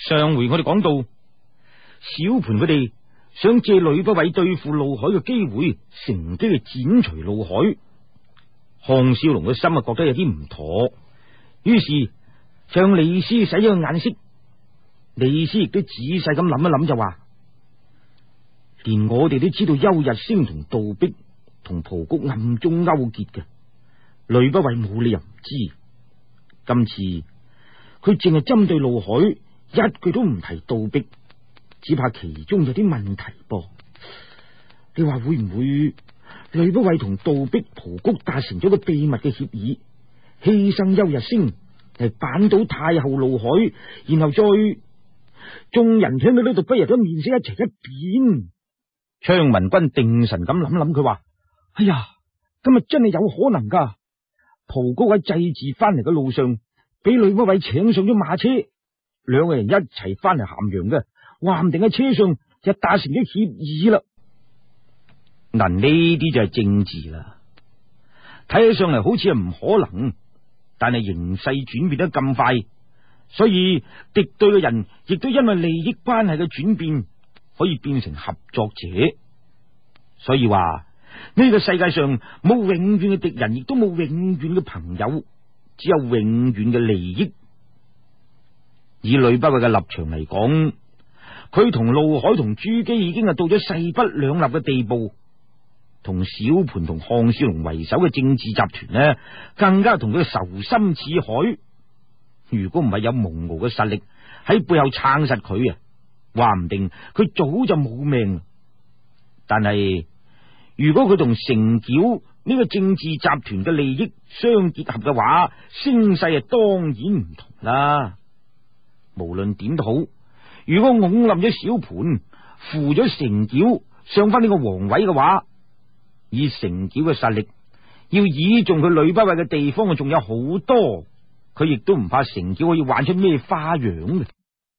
上回我哋講到，小盤佢哋想借呂不韋對付陸海嘅機會，乘機去剪除陸海。項少龍嘅心覺得有啲唔妥，於是向李斯使咗個眼色。李斯亦都仔細咁諗一諗，就話：連我哋都知道邱日升同杜壁同蒲谷暗中勾結嘅，呂不韋冇理由唔知。今次佢淨係針對陸海，一句都唔提杜壁，只怕其中有啲問題噃。你話會唔會呂不韋同杜壁、蒲谷達成咗個秘密嘅協議，犧牲邱日升嚟扳倒太后陸海，然後再眾人聽到呢度不由得面色一齊一變。昌文君定神咁諗諗，佢話：哎呀，今日真係有可能噶！蒲谷喺祭祀翻嚟嘅路上，俾呂不韋請上咗馬車，兩個人一齊翻嚟咸陽嘅，話唔定喺車上就達成咗協議啦。嗱，呢啲就係政治啦，睇起上嚟好似係唔可能，但係形勢轉變得咁快，所以敵對嘅人亦都因為利益關係嘅轉變，可以變成合作者。所以話呢個世界上冇永遠嘅敵人，亦都冇永遠嘅朋友，只有永遠嘅利益。以呂不韋嘅立場嚟講，佢同陸海同朱姬已經係到咗勢不兩立嘅地步，同小盤同項少龍為首嘅政治集團呢，更加同佢仇心似海。如果唔係有蒙驢嘅實力喺背後撐實佢啊，話唔定佢早就冇命。但係如果佢同成繳呢個政治集團嘅利益相結合嘅話，聲勢啊當然唔同啦。無論點都好，如果拱冧咗小盤，扶咗成繳上翻呢個皇位嘅話，以成繳嘅實力，要倚重佢呂不韋嘅地方仲有好多，佢亦都唔怕成繳可以玩出咩花樣嘅。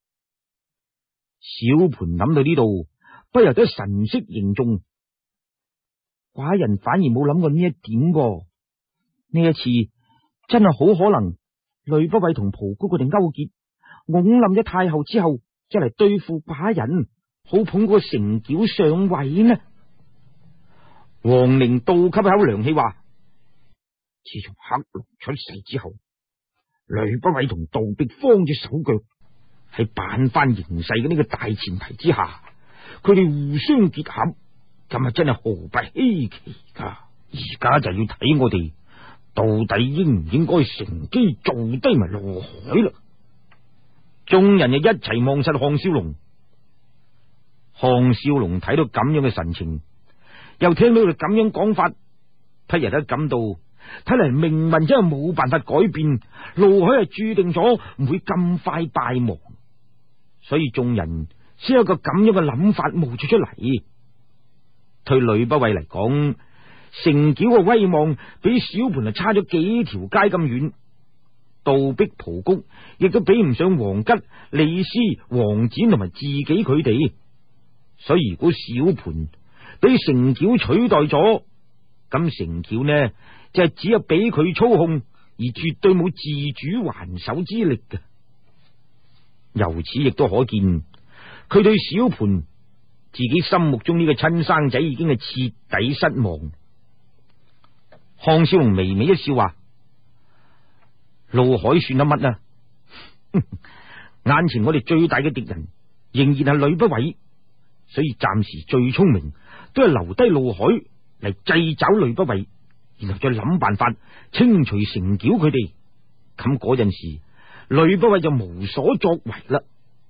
小盤諗到呢度，不由得神色凝重。寡人反而冇諗過呢一點噃。呢一次真係好可能呂不韋同蒲谷佢哋勾結，拱冧咗太后之後，就嚟對付寡人，好捧個成繳上位呢。王陵倒吸一口涼氣，話：自從黑龍出世之後，呂不韋同杜壁慌咗手腳，喺扳翻形勢嘅呢個大前提之下，佢哋互相結合，咁啊真係毫不稀奇噶。而家就要睇我哋到底應唔應該乘機做低埋陸海啦。眾人就一齊望實項少龍。項少龍睇到咁樣嘅神情，又聽到佢咁樣講法，不由得感到睇嚟命運真係冇辦法改變，陸海係注定咗唔會咁快敗亡。所以眾人先有個咁樣嘅諗法冒出出嚟。對呂不韋嚟講，成繳嘅威望比小盤差咗幾條街咁遠，杜壁蒲谷亦都比唔上王吉、李斯、王翦同埋自己佢哋。所以如果小盤俾成繳取代咗，咁成繳呢就係只有俾佢操控，而絕對冇自主還手之力嘅。由此亦都可見，佢對小盤自己心目中呢個親生仔已經係徹底失望。項少龍微微一笑，話：陸海算得乜啊？眼前我哋最大嘅敵人仍然係呂不韋，所以暫時最聰明都係留低陸海嚟制找呂不韋，然後再諗辦法清除成繳佢哋。咁嗰陣時，呂不韋就無所作為啦。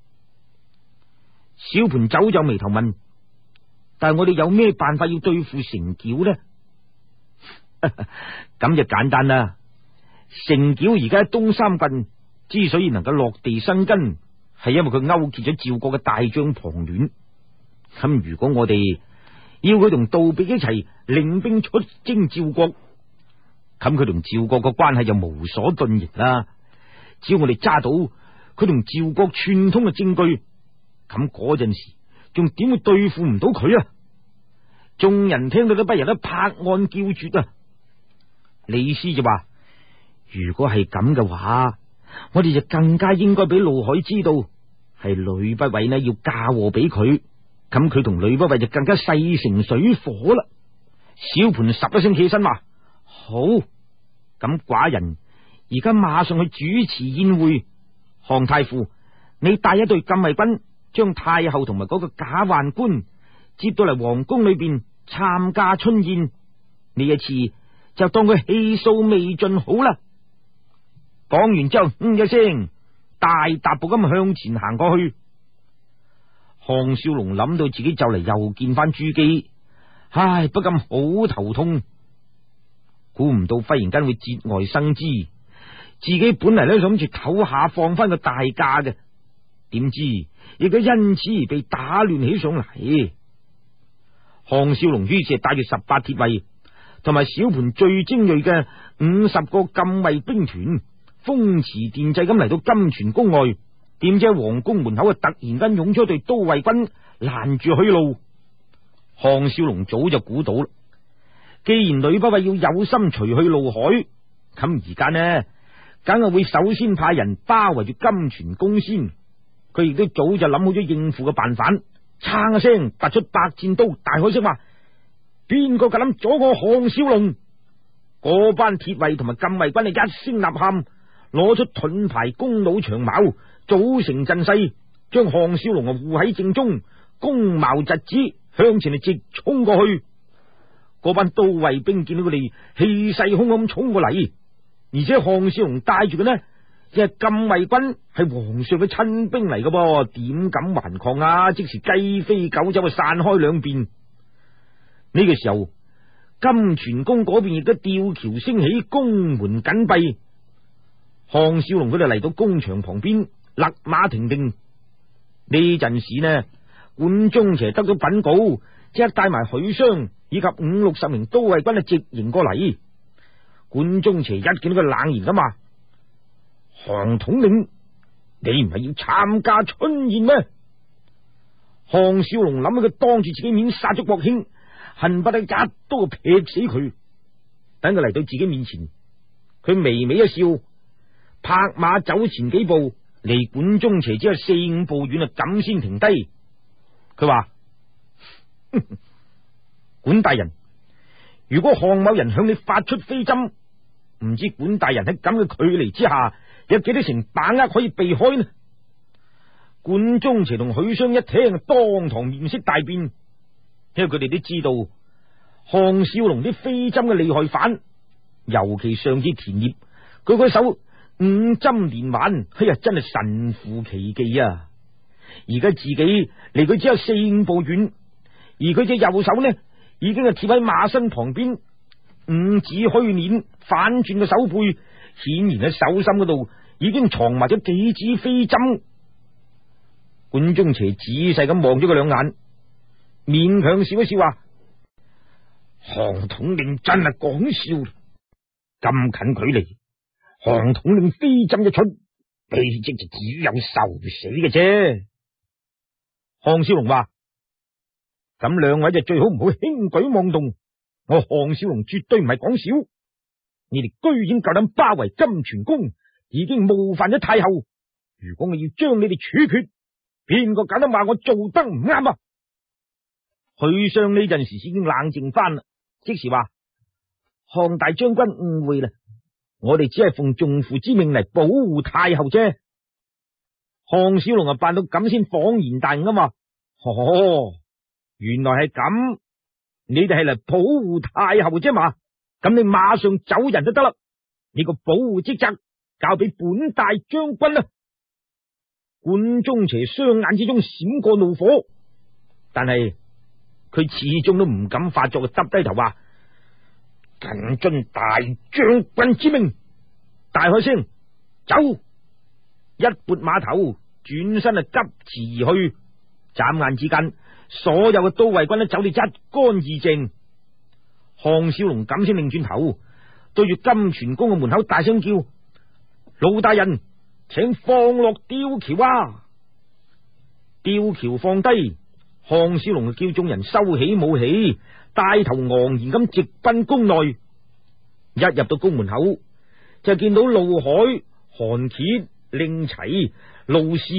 小盤皺皺眉頭問：但係我哋有咩辦法要對付成繳呢？咁就簡單啦。成繳而家喺東三郡之所以能夠落地生根，係因為佢勾結咗趙國嘅大將龐戀。咁如果我哋要佢同杜壁一齊領兵出征趙國，咁佢同趙國嘅關係就無所遁形啦。只要我哋揸到佢同趙國串通嘅證據，咁嗰陣時仲點會對付唔到佢啊？眾人聽到都不由得拍案叫絕啊！李斯就話：如果係咁嘅話，我哋就更加應該俾陸海知道， 係呂不韋呢要嫁禍俾佢，咁佢同呂不韋就更加勢成水火啦。小盤十一聲起身話：好，咁寡人而家馬上去主持宴會。項太傅，你帶一隊禁衛軍，將太后同埋嗰個假宦官接到嚟皇宮裏邊參加春宴。呢一次就當佢氣數未盡好啦。講完之後，一聲大踏步咁向前行過去。項少龍諗到自己就嚟又見翻朱姬，唉，不禁好頭痛。估唔到忽然間會節外生枝，自己本嚟咧諗住唞下放翻個大假嘅，點知亦都因此而被打亂起上嚟。項少龍於是帶住18鐵衛同埋小盤最精銳嘅50個禁衛兵團，風馳電掣咁嚟到金泉宮外。點知喺皇宮門口突然間湧出一隊都尉軍攔住去路。項少龍早就估到啦，既然呂不韋要有心除去怒海，咁而家呢，梗係會首先派人包圍住金泉宮先。佢亦都早就諗好咗應付嘅辦法，撐一聲拔出百戰刀，大喝聲話：邊個夠膽阻我項少龍？嗰班鐵衛同埋禁衛軍一聲吶喊，攞出盾牌、弓弩、長矛，組成陣勢，將項少龍護喺正中，弓矛疾指向前直衝過去。嗰班都尉兵見到佢哋氣勢洶洶衝過嚟，而且項少龍帶住嘅呢，即係禁衛軍係皇上嘅親兵嚟嘅噃，點敢頑抗啊？即時雞飛狗走，散開兩邊。呢個時候，金泉宮嗰邊亦都吊橋升起，宮門緊閉。項少龍佢哋嚟到宮牆旁邊，勒馬停定。呢陣時呢，管中邪得到稟告，即刻帶埋許商以及50-60名都尉軍直迎過嚟。管中邪一見到佢冷言咁話：項統領，你唔係要參加春宴咩？項少龍諗起佢當住自己面殺咗國卿，恨不得一刀劈死佢。等佢嚟到自己面前，佢微微一笑，拍馬走前幾步，離管中邪只有4-5步遠，咁先停低。佢話：管大人，如果項某人向你發出飛針，唔知管大人喺咁嘅距離之下，有幾多成把握可以避開呢？管中邪同許商一聽，當堂面色大變，因為佢哋都知道項少龍啲飛針嘅厲害反，尤其上次田獵佢嗰手5針連環，哎呀，真係神乎其技啊！而家自己離佢只有4-5步遠，而佢隻右手呢，已經係貼喺馬身旁邊，5指虛捻反轉嘅手背，顯然喺手心嗰度已經藏埋咗幾支飛針。管中邪仔細咁望咗佢兩眼，勉強笑一笑話：項統領真係講笑，咁近距離，項統領飛針一出，悲即就只有受死嘅啫。項少龍話：咁兩位就最好唔好輕舉妄動，我項少龍絕對唔係講笑。你哋居然夠膽包圍金泉宮，已經冒犯咗太后。如果我要將你哋處決，邊個敢得話我做得唔啱啊？許商呢陣時已經冷靜翻啦，即時話：項大將軍誤會啦，我哋只係奉仲父之命嚟保護太后啫。項少龍扮到咁先恍然大悟啊嘛！哦，原來係咁，你哋係嚟保護太后啫嘛？咁你馬上走人就得啦，你個保護職責交俾本大將軍啦。管中邪雙眼之中閃過怒火，但係佢始終都唔敢發作，耷低頭話：謹遵大將軍之命。大喝聲走，一撥馬頭，轉身急馳而去。眨眼之間，所有嘅都尉軍都走到一乾二淨。項少龍咁先擰轉頭，對住金泉宮嘅門口大聲叫：老大人，請放落吊橋啊！吊橋放低，項少龍就叫眾人收起武器，帶頭昂然咁直奔宮內。一入到宮門口，就見到陸海、韓傑、令齊、盧氏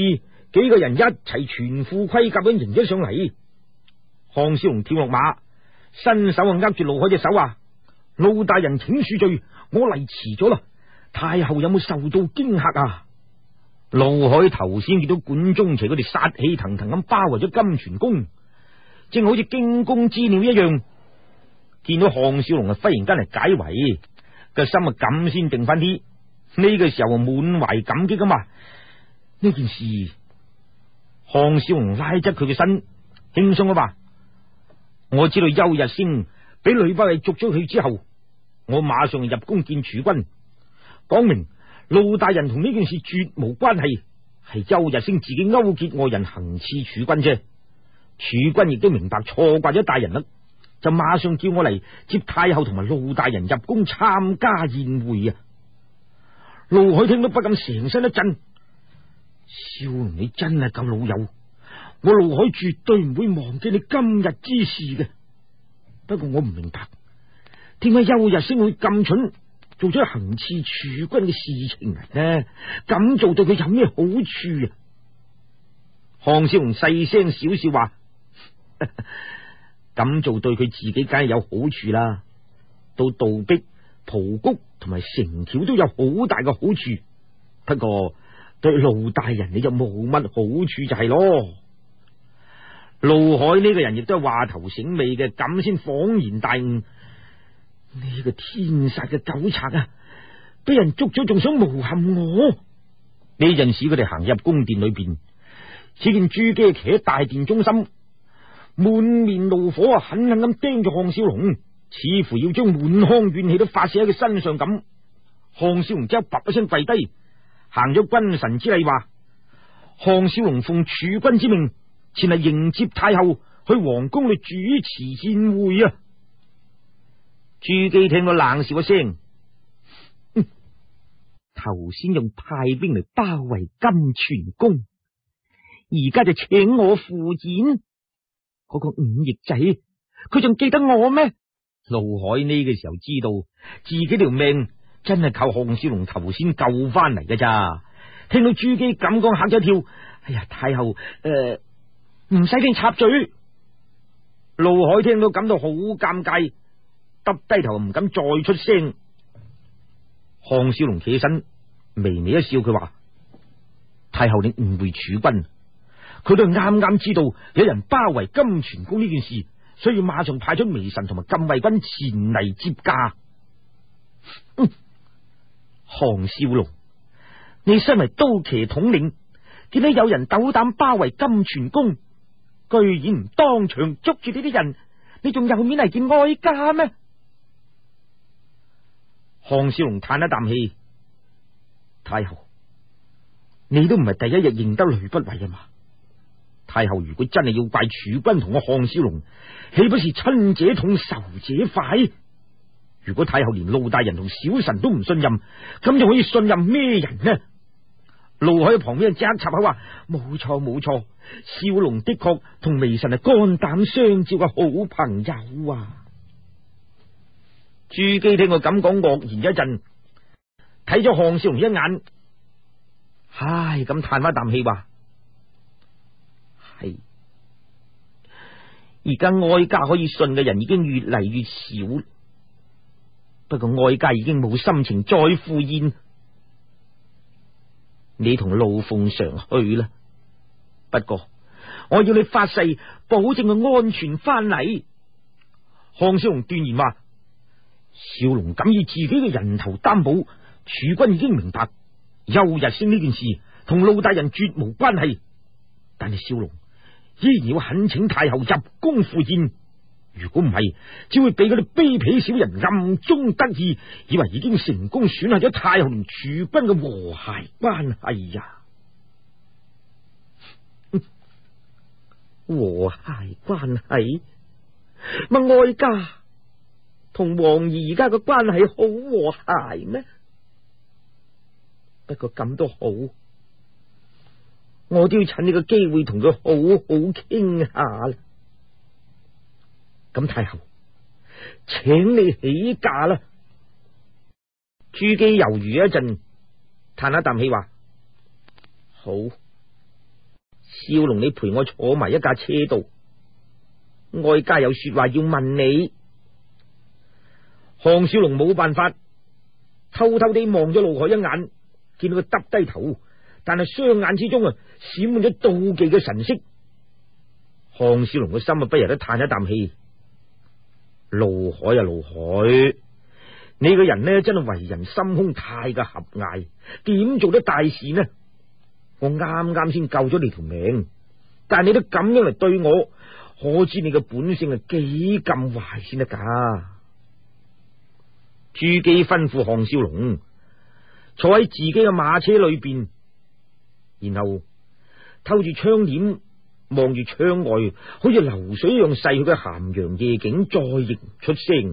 幾個人一齊全副盔甲咁迎咗上嚟。項少龍跳落馬，伸手握住陸海隻手話：陸大人請恕罪，我嚟遲咗啦。太后有冇受到驚嚇啊？陸海頭先見到管中邪佢哋殺氣騰騰咁包圍咗金泉宮，正好似驚弓之鳥一樣。見到項少龍忽然間嚟解圍，個心咁先定翻啲。呢個時候滿懷感激咁話：呢件事，項少龍拉側佢嘅身，輕鬆咁話：我知道邱日升俾呂不韋捉咗佢之後，我馬上入宮見儲君，講明陸大人同呢件事絕無關係，係邱日升自己勾結外人行刺儲君啫。儲君亦都明白錯怪咗大人啦，就馬上叫我嚟接太后同埋陸大人入宮參加宴會啊！陸海聽到不禁成身一震，少龍你真係咁老友，我陸海絕對唔會忘記你今日之事嘅。不過我唔明白，點解邱日升會咁蠢，做咗行刺儲君嘅事情嚟呢？咁做對佢有咩好處啊？項少龍細聲少笑話：咁做對佢自己梗係有好處啦，到杜壁、蒲谷同埋成橋都有好大嘅好處。不過對陸大人你就冇乜好處就係咯。陸海呢個人亦都係話頭醒尾嘅，咁先恍然大悟。呢個天殺嘅狗賊啊，俾人捉咗仲想誣陷我。呢陣時佢哋行入宮殿裏邊，只見朱姬企喺大殿中心，滿面怒火啊，狠狠咁盯住項少龍，似乎要將滿腔怨氣都發洩喺佢身上咁。項少龍之後啪一聲跪低，行咗君臣之禮，話：項少龍奉儲君之命前嚟迎接太后去皇宮裏主持宴會啊！朱姬聽到冷笑一聲，頭先用派兵嚟包圍金泉宮，而家就請我赴宴，嗰個忤逆仔佢仲記得我咩？陸海呢個時候知道自己條命真係靠項少龍頭先救翻嚟㗎咋。聽到朱姬咁講，嚇咗一跳。哎呀，太后唔使聽插嘴。陸海聽到感到好尷尬，耷低頭唔敢再出聲。項少龍企起身，微微一笑，佢話：太后你誤會儲君，佢都啱啱知道有人包圍金泉宮呢件事，所以馬上派出微臣同埋禁衛軍前嚟接駕。項少龍，你身為刀騎統領，見到有人斗膽包圍金泉宮，居然唔當場捉住呢啲人，你仲有面嚟見哀家咩？項少龍嘆一啖氣：太后，你都唔係第一日認得呂不韋啊嘛？太后如果真係要怪儲君同我項少龍，豈不是親者痛仇者快？如果太后連陸大人同小臣都唔信任，咁就可以信任咩人呢？陸海喺旁邊即刻插口話：冇錯冇錯，少龍的確同微臣係肝膽相照嘅好朋友啊！朱姬聽我咁講，愕然一陣，睇咗項少龍一眼，唉，咁嘆翻啖氣話：係，而家哀家可以信嘅人已經越嚟越少，不過哀家已經冇心情再赴宴，你同陸鳳常去啦。不過我要你發誓，保證佢安全翻嚟。項少龍斷言話：少龍敢以自己嘅人頭擔保，儲君已經明白邱日升呢件事同陸大人絕無關係，但係少龍依然要懇請太后入宮赴宴。如果唔係，只會俾嗰啲卑鄙小人暗中得意，以為已經成功損害咗太后同儲君嘅和諧關係呀！和諧關係？乜哀家同皇兒而家嘅關係好和諧咩？不過咁都好，我都要趁呢個機會同佢好好傾下啦。咁太后，請你起駕啦。朱姬猶豫一陣，嘆一啖氣話：好。 少龍，你陪我坐埋一架車度，哀家有說話要問你。項少龍冇辦法，偷偷地望咗陸海一眼，見到佢耷低頭，但係雙眼之中閃滿咗妒忌嘅神色。項少龍嘅心不由得嘆一啖氣。陸海啊，陸海，你個人呢真係為人心胸太過狹隘，點做得大事呢？我啱啱先救咗你條命，但係你都咁樣嚟對我，可知你嘅本性係幾咁壞先得噶？朱姬吩咐項少龍坐喺自己嘅馬車裏邊，然後透住窗簾望住窗外，好似流水一樣逝去嘅咸陽夜景，再亦唔出聲。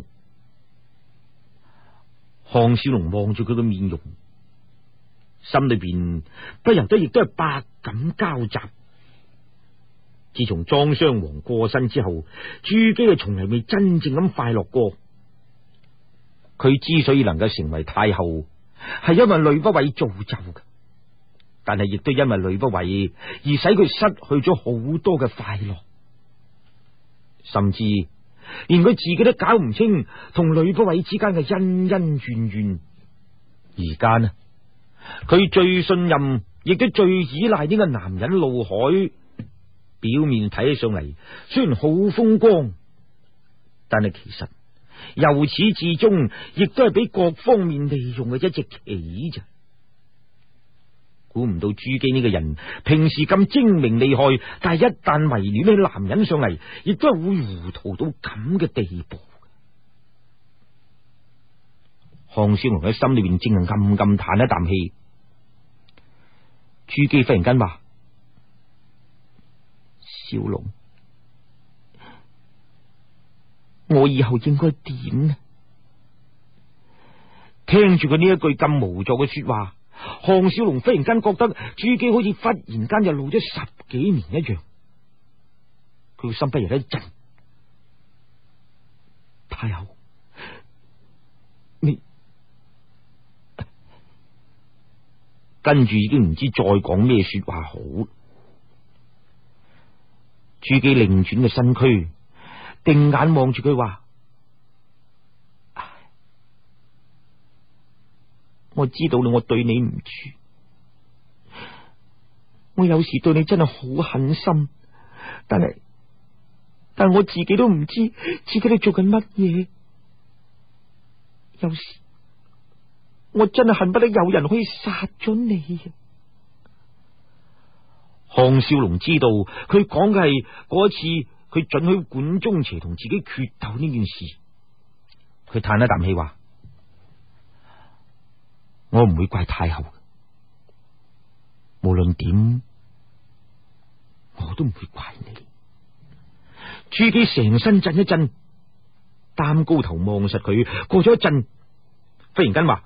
項少龍望住佢嘅面容，心裏邊不由得亦都係百感交集。自從莊襄王過身之後，朱姬係從嚟未真正咁快樂過。佢之所以能夠成為太后，係因為呂不韋造就嘅，但係亦都因為呂不韋而使佢失去咗好多嘅快樂，甚至連佢自己都搞唔清同呂不韋之間嘅恩恩怨怨。而家呢，佢最信任亦都最依賴呢個男人陸海，表面睇起上嚟雖然好風光，但係其實由始至終亦都係俾各方面利用嘅一隻棋咋。估唔到朱姬呢個人平時咁精明厲害，但係一旦迷戀起男人上嚟，亦都係會糊塗到咁嘅地步。項少龍喺心裏邊正係暗暗嘆一啖氣。朱姬忽然間話：少龍，我以後應該點呢？聽住佢呢一句咁無助嘅說話，項少龍忽然間覺得朱姬好似忽然間就老咗10幾年一樣，佢個心不由得一震。太后，你跟住已經唔知再講咩說話好。朱姬擰轉嘅身軀，定眼望住佢話：我知道我對你唔住，我有時對你真係好狠心，但係我自己都唔知自己喺做緊乜嘢。有時我真係恨不得有人可以殺咗你。項少龍知道佢講嘅係嗰一次佢准許管中邪同自己決鬥呢件事，佢嘆一啖氣話：我唔會怪太后，無論點我都唔會怪你。朱姬成身震一震，擔高頭望實佢，過咗一陣，忽然間話：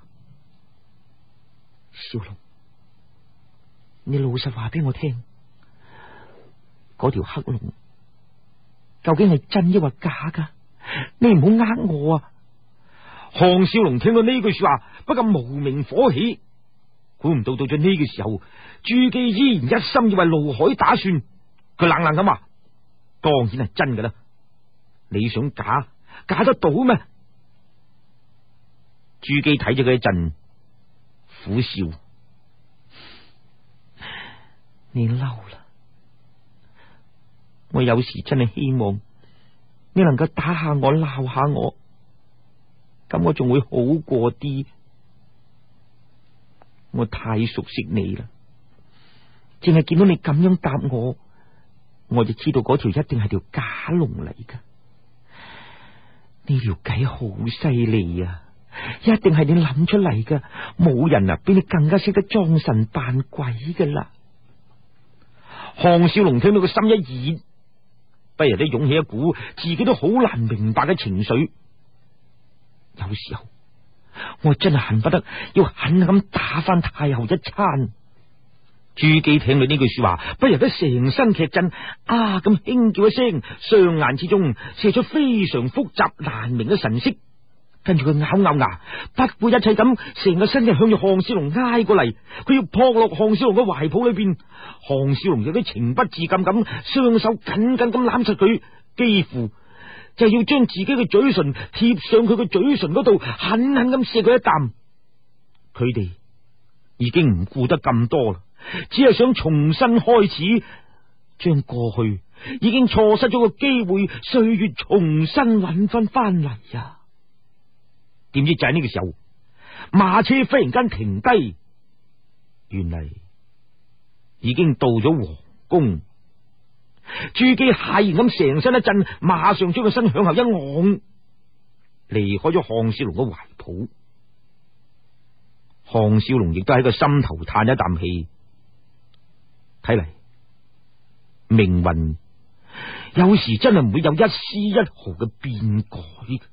少龍，你老實話俾我聽，嗰條黑龍究竟係真抑或假噶？你唔好呃我啊！項少龍聽到呢句說話，不禁無名火起，估唔到到咗呢個時候，朱姬依然一心要為陸海打算。佢冷冷咁話：當然係真噶啦，你想假得到咩？朱姬睇咗佢一陣，苦笑：你嬲啦！我有時真係希望你能夠打下我，鬧下我，咁我仲會好過啲。我太熟悉你啦，淨係見到你咁樣答我，我就知道嗰條一定係條假龍嚟噶。呢條計好犀利啊，一定係你諗出嚟噶，冇人比你更加識得裝神扮鬼噶啦。項少龍聽到個心一熱，不由得湧起一股自己都好難明白嘅情緒。有時候我真係恨不得要狠咁打翻太后一餐。朱姬聽到呢句說話，不由得成身劇震，啊咁輕叫一聲，雙眼之中射出非常複雜難明嘅神色。 跟住佢咬咬牙，不顧一切咁，成個身就向住項少龍挨過嚟，佢要撲落項少龍嘅懷抱裏邊。項少龍有啲情不自禁咁，雙手緊緊咁攬實佢，幾乎就要將自己嘅嘴唇貼上佢嘅嘴唇嗰度，狠狠咁射佢一啖。佢哋已經唔顧得咁多啦，只係想重新開始，將過去已經錯失咗個機會，歲月重新揾翻嚟呀！點知就喺呢個時候，馬車忽然間停低，原嚟已經到咗皇宮。朱姬駭然咁成身一震，馬上將個身向後一昂，離開咗項少龍嘅懷抱。項少龍亦都喺個心頭嘆一啖氣，睇嚟命運有時真係唔會有一絲一毫嘅變改。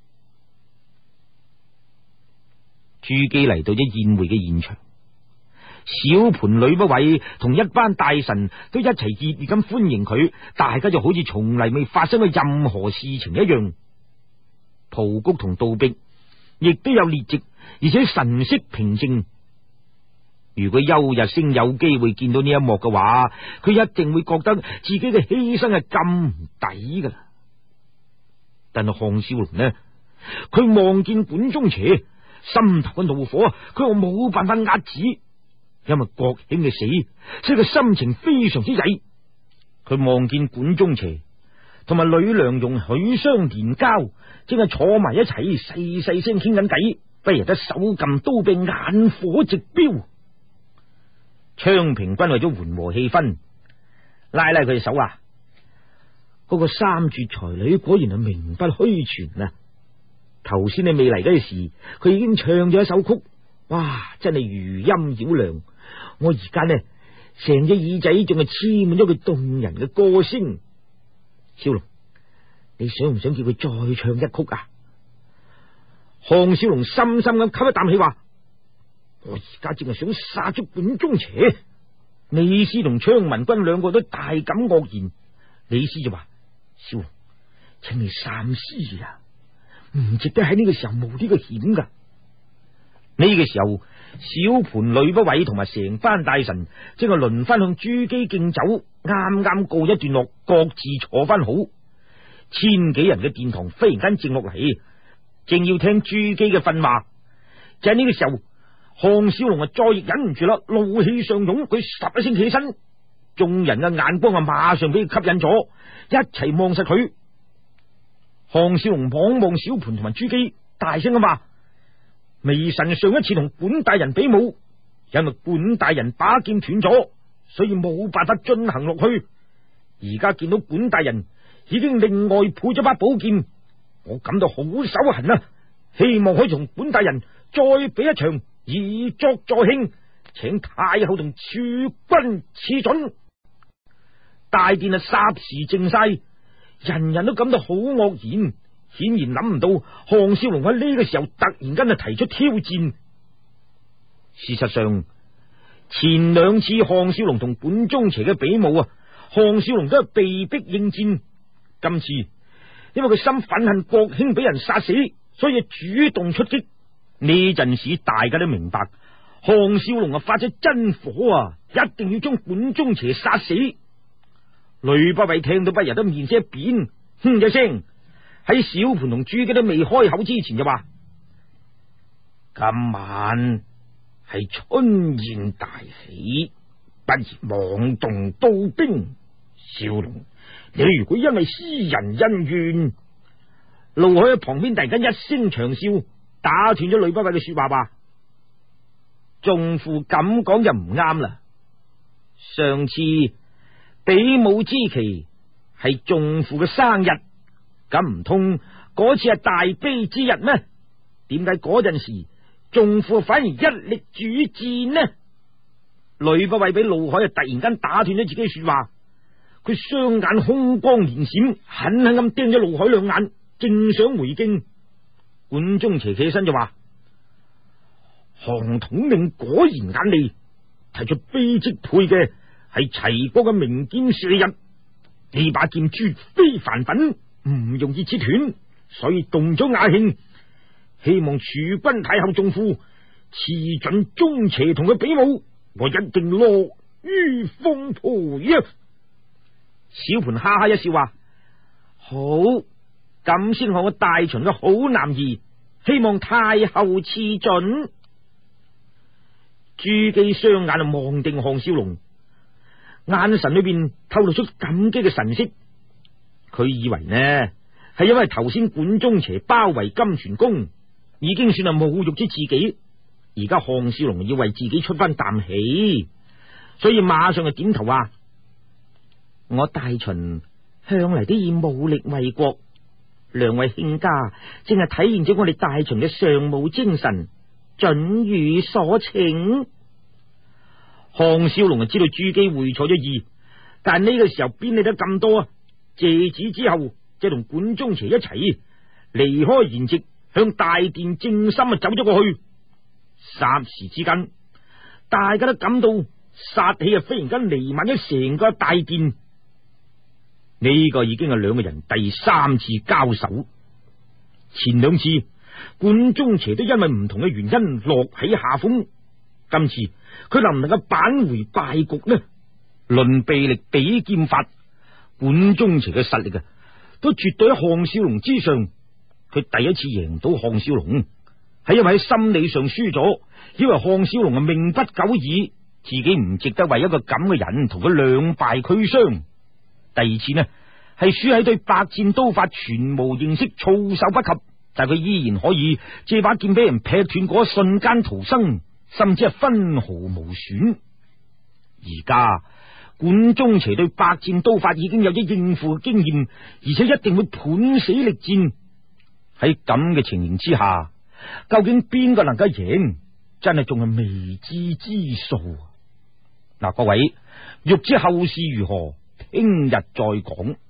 朱姬嚟到咗宴會嘅現場，小盤呂不韋同一班大臣都一齊熱烈咁歡迎佢，大家就好似從嚟未發生過任何事情一樣。蒲谷同杜壁亦都有列席，而且神色平靜。如果邱日升有機會見到呢一幕嘅話，佢一定會覺得自己嘅犧牲係咁唔抵噶啦。但係項少龍呢，佢望見管中邪，心頭嘅怒火，佢又冇辦法壓止，因為國興嘅死，所以佢心情非常之曳。佢望見管中邪同埋呂良容、許雙連交正係坐埋一齊，細細聲傾緊偈，不由得手cầm刀柄，眼火直飆。昌平君為咗緩和氣氛，拉拉佢隻手啊！嗰個三絕才女果然係名不虛傳啊！頭先你未嚟嗰時，佢已經唱咗一首曲，哇！真係餘音繞梁。我而家呢，成隻耳仔仲係黐滿咗佢動人嘅歌聲。少龍，你想唔想叫佢再唱一曲啊？項少龍深深咁吸一啖氣，話：我而家淨係想殺咗管中邪。李斯同昌文君兩個都大感愕然。李斯就話：少龍，請你三思啊！唔值得喺呢個時候冒呢個險噶。呢個時候，小盤呂不韋同埋成班大臣正係輪番向朱姬敬酒，啱啱告一段落，各自坐翻好。千幾人嘅殿堂忽然間靜落嚟，正要聽朱姬嘅訓話。就喺呢個時候，項少龍再亦忍唔住啦，怒氣上湧，佢十一聲起身，眾人嘅眼光馬上俾佢吸引咗，一齊望實佢。項少龍望望小盤同埋朱姬，大聲咁話：微臣上一次同管大人比武，因為管大人把劍斷咗，所以冇辦法進行落去。而家見到管大人已經另外配咗把寶劍，我感到好手痕啊！希望可以同管大人再比一場，以作助興，請太後同諸君賜准。大殿啊，霎時靜晒。人人都感到好愕然，顯然諗唔到項少龍喺呢個時候突然間就提出挑戰。事實上，前兩次項少龍同管中邪嘅比武啊，項少龍都係被逼應戰。今次因為佢心憤恨國興俾人殺死，所以主動出擊。呢陣時大家都明白，項少龍啊發咗真火啊，一定要將管中邪殺死。呂不韋聽到不由得面色一變，哼一聲，喺小盤同朱姬都未開口之前就話：今晚係春宴大喜，不宜妄動刀兵。少龍，你如果因為私人恩怨，盧海喺旁邊突然間一聲長笑，打斷咗呂不韋嘅說話，話：仲父咁講就唔啱啦。上次比武之期係仲父嘅生日，咁唔通嗰次係大悲之日咩？點解嗰陣時仲父反而一力主戰呢？呂不韋俾盧海突然間打斷咗自己說話，佢雙眼凶光連閃，狠狠咁盯咗盧海兩眼，正想回敬，管中邪起身就話：項統領果然眼利，提出非即配嘅係齊國嘅名劍射日，呢把劍絕非凡品，唔容易切斷，所以動咗雅興。 希望儲君太后重負，賜准中邪同佢比武，我一定樂於奉陪啊！小盤哈哈一笑話：好，咁先係我大秦嘅好男兒，希望太后賜准。朱姬雙眼望定項少龍，眼神裏邊透露出感激嘅神色。佢以為呢係因為頭先管中邪包圍金泉宮，已經算係侮辱咗自己，而家項少龍要為自己出翻啖氣，所以馬上就點頭話：我大秦向嚟都以武力為國，兩位卿家正係體現咗我哋大秦嘅尚武精神，准予所請。項少龍就知道朱姬會錯咗意，但呢個時候邊理得咁多啊？謝旨之後，就同管中邪一齊離開筵席，向大殿正心走咗過去。霎時之間，大家都感到殺氣忽然間彌漫咗成個大殿。呢個已經係兩個人第三次交手，前兩次管中邪都因為唔同嘅原因落起下風，今次佢能唔能夠扳回敗局呢？論臂力比劍法，管中邪嘅實力都絕對喺項少龍之上。佢第一次贏到項少龍，係因為喺心理上輸咗，以為項少龍命不久矣，自己唔值得為一個咁嘅人同佢兩敗俱傷。第二次呢，係輸喺對百戰刀法全無認識，措手不及，但佢依然可以借把劍俾人劈斷嗰一瞬間逃生，甚至係分毫無損。而家管中邪對百戰刀法已經有咗應付嘅經驗，而且一定會盤死力戰。喺咁嘅情形之下，究竟邊個能夠贏，真係仲係未知之數。嗱，各位欲知後事如何，聽日再講。